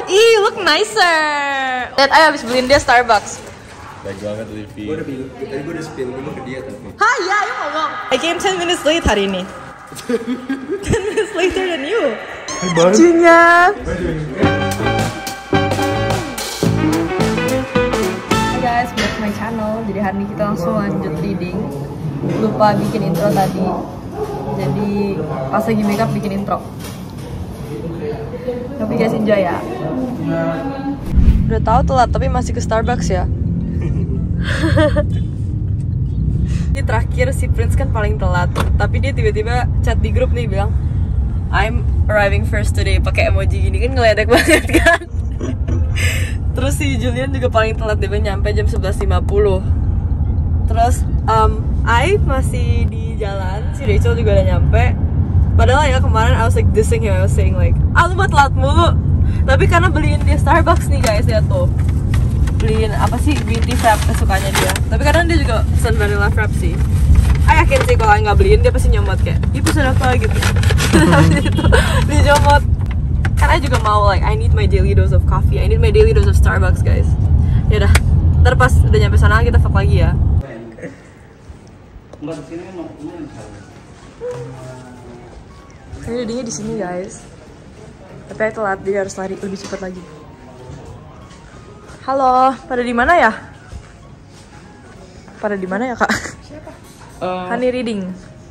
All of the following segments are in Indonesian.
Ih, look nicer. Lihat, ayo habis beliin dia Starbucks. Baik banget, Livi. Tadi gue udah spill dulu ke dia tapi. Hah, ya, ayo ngomong. I came 10 minutes late hari ini. 10 minutes later than you. Lucunya. Hey guys, back to my channel. Jadi hari ini kita langsung lanjut reading. Lupa bikin intro tadi. Jadi pas lagi makeup bikin intro. Tapi guys enjoy ya. Udah tahu telat tapi masih ke Starbucks ya. Ini terakhir si Prince kan paling telat, tapi dia tiba-tiba chat di grup nih bilang I'm arriving first today, pakai emoji gini kan ngeledek banget kan. Terus si Julian juga paling telat, dia nyampe jam 11.50. Terus I masih di jalan, si Rachel juga udah nyampe. Padahal ya kemarin I was like dissing him, I was saying like lu buat telat mulu. Tapi karena beliin dia Starbucks nih guys, lihat tuh. Beliin apa sih, green tea frap kesukaannya dia. Tapi kadang dia juga pesen vanilla frap sih. Aku yakin sih kalau nggak beliin dia pasti nyomot kayak, "Ih, pesen apa?" gitu. Habis itu dia nyomot. Karena juga mau like I need my daily dose of coffee, I need my daily dose of Starbucks guys. Ya udah, ntar pas udah nyampe sana kita vlog lagi ya. Kayaknya dia di sini guys. Tapi aku telat, dia harus lari lebih cepat lagi. Halo, pada di mana ya? Pada di mana ya kak? Siapa? Honey Reading.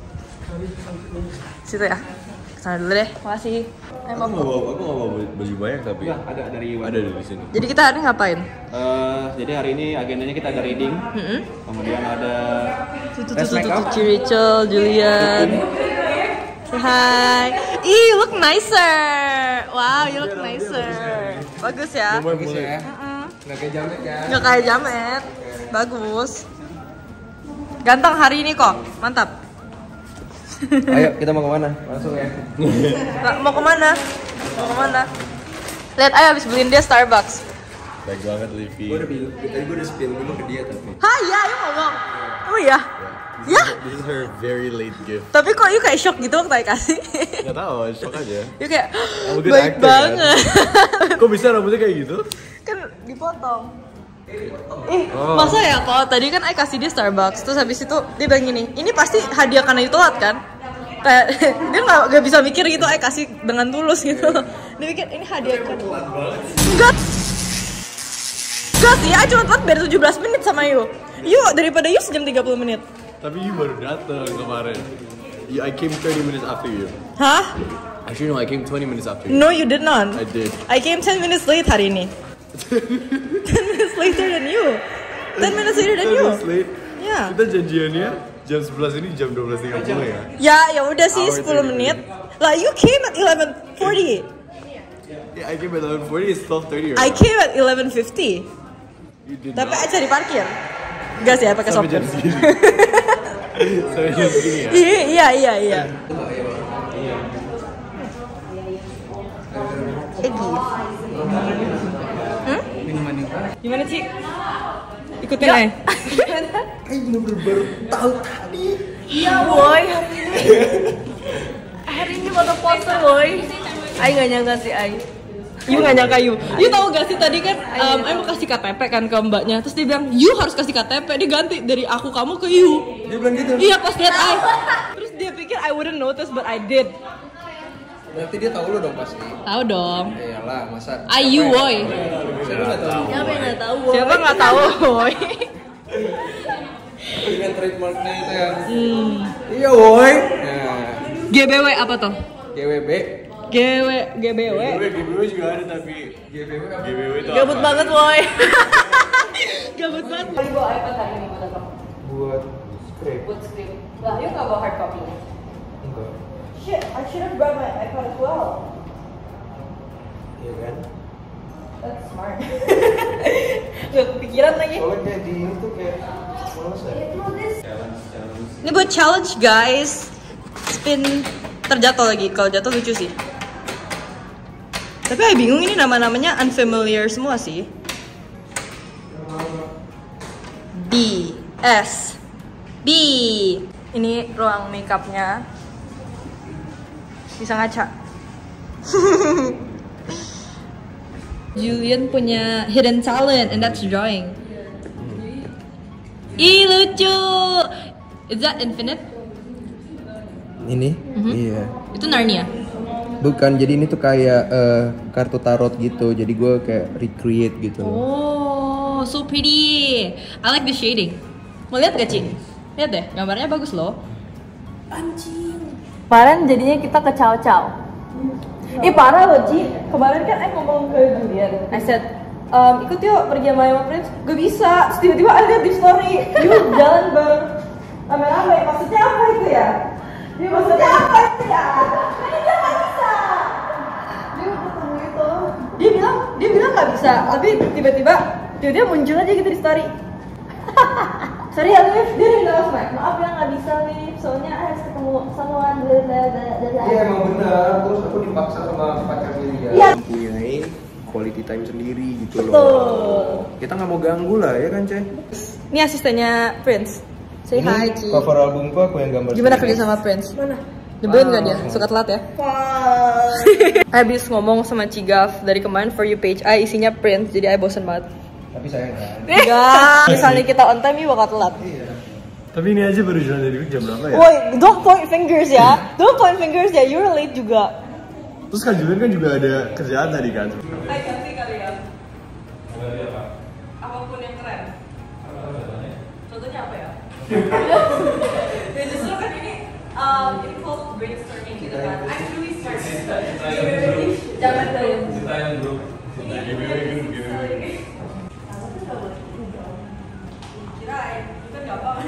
Situ ya. Kesana dulu deh. Makasih. Aku nggak mau beli banyak tapi. Ada dari sini. Jadi kita hari ini ngapain? Jadi hari ini agendanya kita ada reading. Kemudian ada tes makeup. Cici Rachel, Julian. Say hi. Ih, look nicer. Wow, you look nicer. Bagus ya. Bagus ya. Nggak kayak jamet ya. Nggak kayak jamet. Bagus. Ganteng hari ini kok. Mantap. Ayo kita mau kemana? Langsung ya. Mau kemana? Mau kemana? Lihat, ayo habis beliin dia Starbucks. Baik banget, Livi. Tadi gue udah spill dulu ke dia tapi. Hah, ya, ayo ngomong. Oh iya? Ya? This is her very late gift. Tapi kok you kayak shock gitu waktu saya kasih? Gak tau, shock aja. You kayak, I'm a good baik actor, banget. Kan? Kok bisa rambutnya kayak gitu? Kan dipotong. Masa ya, kalau tadi kan I kasih dia Starbucks, terus habis itu dia bilang gini, ini pasti hadiah karena itu telat kan? Kayak dia nggak bisa mikir gitu, I kasih dengan tulus gitu. Dia pikir ini hadiah kan? Enggak sih, I cuma telat baru 17 menit sama you. Daripada you sejam 30 menit. Tapi you baru datang kemarin. I came 30 minutes after you. Hah? Actually no, I came 20 minutes after you. No, you did not. I did. I came 10 minutes late hari ini. 10 minutes later than you. 10 minutes later than you. 10 minutes late? Ya. Kita janjiannya jam 11 ini jam 12.30 Ya, ya? ya udah sih 10 menit. Lah, you came at 11:40. Yeah, I came at 11:40, it's 12:30 I came at 11:50. You did Tapi not. aja di parkir. Gas ya, pakai Sampai sopir. jam segini. Sampai jam segini ya? Iya. Egi. Gimana sih? Ikutin aja. Kayak baru tahu tadi. Iya boy, hari ini foto poster boy. Ay nggak nyangka sih Ay. You nggak nyangka you tahu gak sih tadi kan Ay mau kasih KTP kan ke mbaknya, terus dia bilang you harus kasih KTP, dia ganti dari aku kamu ke you. Dia bilang gitu. Iya pas lihat Ay, terus dia pikir I wouldn't notice but I did. Berarti dia tahu lu dong pasti. Tahu dong. Iyalah, masa. Ayu boy. Siapa nggak tahu? Siapa yang nggak tahu boy? Siapa nggak tahu boy? Dengan trademarknya itu yang. Iya boy. Nah, GBW apa tuh? GWB. GBW. GBW juga ada tapi GBW itu Gabut apa? banget boy. Gabut banget. Kamu bawa iPad hari ini buat apa? Buat script. Buat script. Lah, yuk nggak bawa hard copy? Enggak. Shit, I should have brought my iPad as well. Iya kan? That's smart. Gak kepikiran lagi. Soalnya kayak di ini tuh kayak males ya. Ini buat challenge guys. Spin terjatuh lagi. Kalau jatuh lucu sih. Tapi aku bingung ini nama-namanya unfamiliar semua sih. B S B. Ini ruang makeupnya. Bisa ngaca. Julian punya hidden talent and that's drawing. Ih lucu. Is that Infinite? Ini? Iya. Itu Narnia. Bukan, jadi ini tuh kayak kartu tarot gitu. Jadi gue kayak recreate gitu. Oh, so pretty. I like the shading. Mau lihat gak, Ci? Lihat deh, gambarnya bagus loh. Anjing. Kemarin jadinya kita ke Cao. Ih parah loh, Ci. Kemarin kan ngomong ke Julian. I said, ikut yuk pergi sama Prince. Gak bisa. Terus tiba-tiba I lihat di story. Yuk jalan bang. Rame-rame. Maksudnya apa itu ya? Maksudnya apa itu ya? Dia gak bisa. Dia ketemu itu. Dia bilang gak bisa. Tapi tiba-tiba muncul aja gitu di story. Sorry ya Liv, dia udah bilang sama maaf ya gak bisa Liv, soalnya harus ketemu someone. Iya emang benar, terus aku dipaksa sama pacarnya dia. Iya. Mempunyai quality time sendiri gitu loh. Betul. Kita nggak mau ganggu lah ya kan, Ceh? Ini asistennya Prince. Say hi, Ci. Cover albumku aku yang gambar. Gimana kerja sama Prince? Mana? Nyebelin gak dia? Suka telat ya? Habis ngomong sama Cigaf dari kemarin For You page I isinya Prince, jadi I bosen banget. Tapi sayang kan? Enggak, misalnya kita on time, bakal telat. Tapi ini aja baru jalan dari jam berapa ya? Woi, don't point fingers ya. Don't point fingers ya, you're late juga. Terus Kak Julian kan juga ada kerjaan tadi kan? Ayo ganti kali ya. Apapun yang keren. Contohnya apa ya? Ya justru kan ini called brainstorming gitu kan. I really started. Jangan dong. Kirain, itu nggak apa-apa.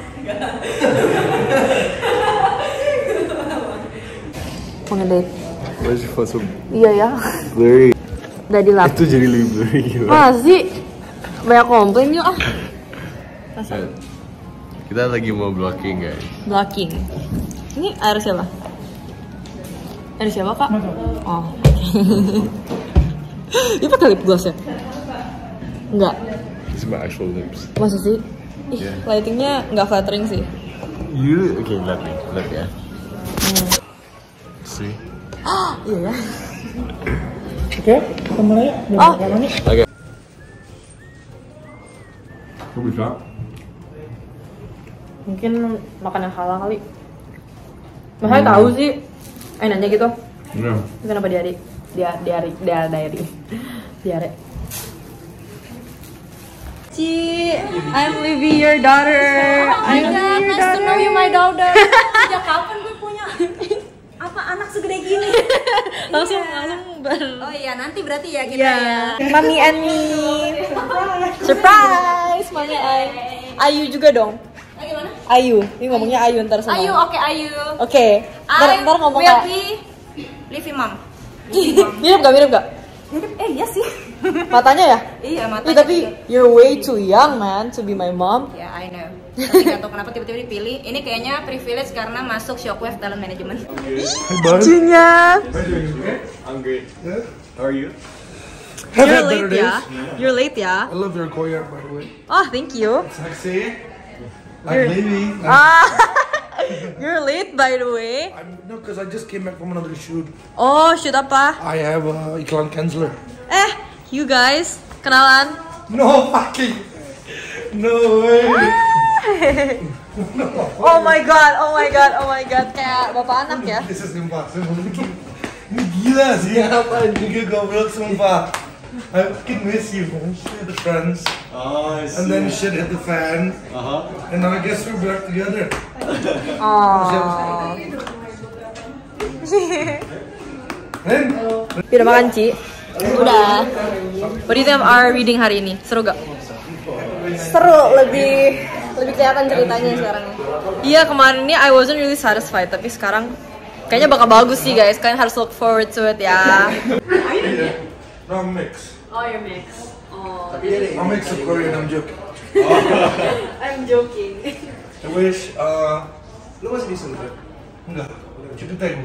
Mengendek. Where's your phone so Iya ya. blurry? Udah dilap. Itu jadi lebih blurry gitu. Masih banyak komplain yuk ah. Kita lagi mau blocking guys. Blocking. Ini air siapa? Air siapa kak? Oh. Ini pakai lip gloss ya? Enggak. This is my actual lips. Masa sih? Ih, Yeah. lightingnya nggak flattering sih. You okay? Let me ya. See? Iya ya. Oke, kita mulai ya. Oh. Oke. Kok bisa? Mungkin makan yang halal kali. Makanya tahu sih. Nanya gitu. Iya. Itu kenapa diare? Diare. Ci, I'm Livy, your daughter. I'm Livy, your Nice to daughter. know you, my daughter. Sejak kapan gue punya apa anak segede gini? langsung Oh iya, nanti berarti ya kita ya. Mami and me. Surprise, Mami Ayu juga dong. Gimana? Ayu, ini ngomongnya Ayu ntar sama. Ayu, oke Ayu. Oke, ntar ngomong will Kak. be Livy mom. Mirip gak? Mirip, iya sih. Matanya ya? Iya, Ih, matanya tapi juga. you're way too young man to be my mom. Ya, I know. Tapi gak tau kenapa tiba-tiba dipilih. Ini kayaknya privilege karena masuk Shockwave Talent Management. Lucunya. I'm great. How are you? You're late ya? You're late ya? I love your courtyard, by the way. Oh, thank you. Sexy. Like Livy. You're late by the way. No, because I just came back from another shoot. Oh, shoot apa? I have iklan Kensler. You guys, kenalan. No fucking. No way. Oh my god. Kayak bapak anak ya. This is impossible. Ini gila sih apa juga goblok sumpah. I fucking miss you. Shit the friends. Oh, I And then shit hit the fan. And now I guess we're back together. Oh. Ren? Udah makan, Ci? Udah. What do you think of our reading hari ini? Seru gak? Seru, lebih kelihatan ceritanya sekarang. Iya, kemarin ini I wasn't really satisfied, tapi sekarang kayaknya bakal bagus sih guys. Kalian harus look forward to it ya. No, I'm mixed. Oh, you're mixed. Oh. I'm mixed of Korean, I'm joking. I'm joking. I wish, lu masih bisa udah? Enggak, Cipeteng.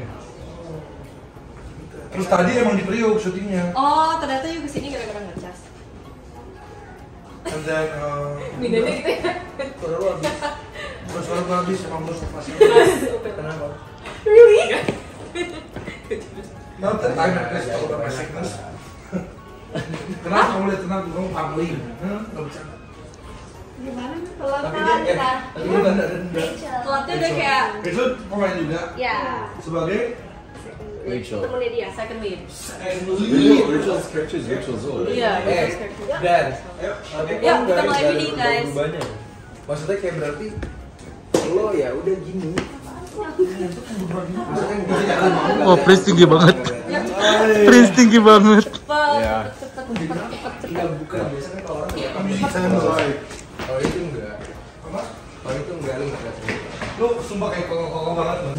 Terus tadi emang di Priok syutingnya. Oh, ternyata you kesini gara-gara ngecas. And then, Bedanya gitu ya? suara lu habis. Suara lu habis, emang lu pasti. Kenapa? Really? Not that I'm at this talk about my sickness. Kenapa kamu lihat tenang kamu pangling? Nggak bercanda. Gimana nih Tapi dia nggak ada. telatnya udah kayak Itu pemain juga. Ya. Sebagai Rachel. Temennya dia. second lead. Rachel's character is Rachel Zoe. Iya, Dan ya kita mulai reading guys. maksudnya kayak berarti lo ya udah gini. Maksudnya gini. Wah, Prince tinggi banget. Prince tinggi banget. Yeah. Enggak bukan biasanya kalau orang ya kalau itu enggak. Kalau itu enggak lu enggak ada. lu sumpah kayak koko banget loh.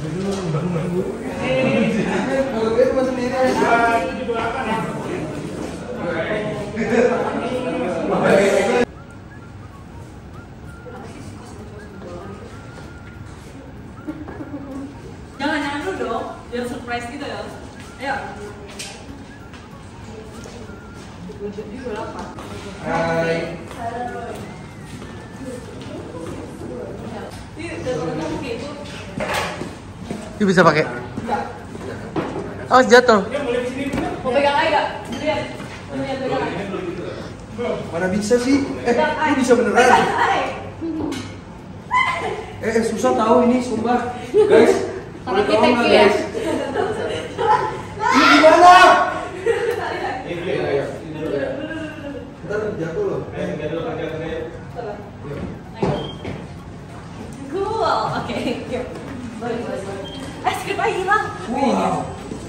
Kalau gue cuma sendiri aja. Jangan dulu dong, biar surprise gitu ya. Ayo. Hai. Ini bisa pakai. Oh, jatuh. Mau pegang aja gak? Lihat. Lihat pegang aja. Mana bisa sih? Lu bisa beneran? Susah tahu ini, sumpah. Guys, Taruh di thank you ya. ini gimana? Ntar jatuh loh. Cool. Oke. Yuk. Boleh. Skrip aja hilang. Wow.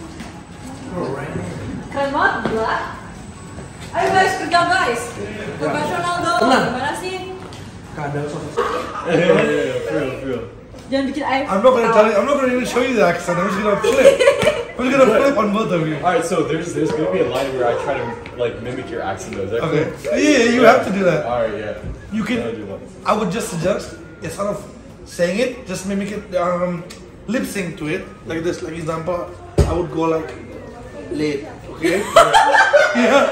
Keren banget, gila. Ayo guys, kerja guys. Profesional dong. Tenang. Gimana sih? Kadang sobat. Real. Jangan bikin air. I'm not gonna even show you the accent. I'm just gonna flip. I'm just gonna flip on both of you. Alright, so there's gonna be a line where I try to like mimic your accent though. Is that Okay. cool? Yeah, you have to do that. Alright, yeah. You I'll can. do that. I would just suggest instead of saying it, just mimic it. Lip sync to it like this. Like example, I would go like late. Okay. Yeah.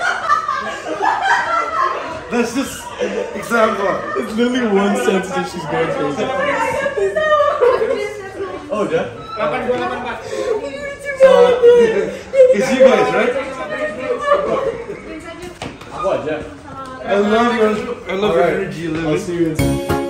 That's just example. It's literally one sentence that she's going crazy. Oh, Jeff? It's you guys, right? What, Jeff? I love your energy, I'll Lily. see you in